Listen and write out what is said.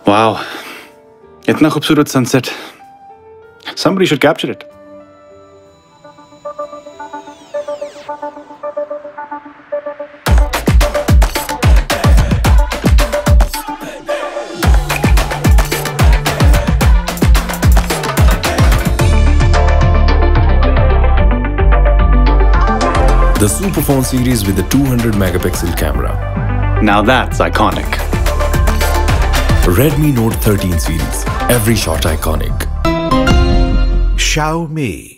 Wow. इतना खूबसूरत sunset. Somebody should capture it. The Superphone series with the 200 megapixel camera. Now that's iconic. Redmi Note 13 series. Every shot iconic. Xiaomi.